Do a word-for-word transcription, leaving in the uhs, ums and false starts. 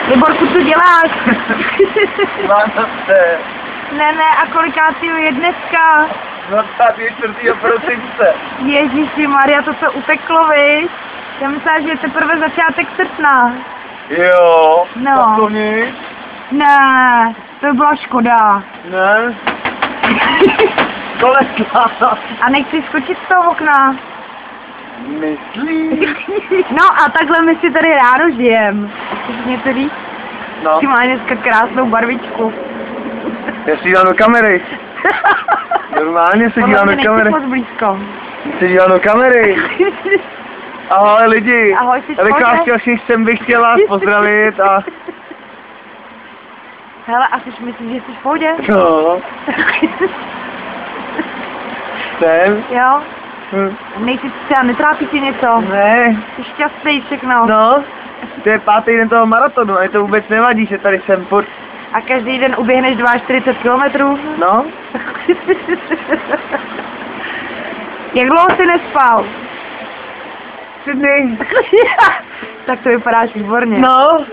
Liborku, co děláš? Vánoce. Ne, ne, a kolikátý je dneska? dvacátého čtvrtého prosince. Ježíši Maria, to co uteklo, viď? Já myslela, že je teprve začátek srpna. Jo, No. tak to nic. Ne, to by byla škoda. Ne. Koleka. A nechci skočit z toho okna. Myslíš? No a takhle my si tady ráno žijem. Chceš něco říct? No. Ty máš dneska krásnou barvičku. Já si dívám do kamery. Normálně se dívám do kamery. Moc blízko. Se dívám do kamery. Ahoj lidi. Ahoj, jsi v Já bych pohodě? vás chtěl, všichni jsem bych chtěl vás pozdravit a... Hele, a jsi myslíš, že jsi v pohodě? No. Jsem? Jo? Hm. Nejsi třeba, netrápí tě něco? Ne. Jsi šťastný všechno. No. To je pátý den toho maratonu a mě to vůbec nevadí, že tady jsem furt. A každý den uběhneš čtyřicet dva kilometrů? No. Jak dlouho jsi nespal? Tři dny. Tak to vypadáš výborně. No.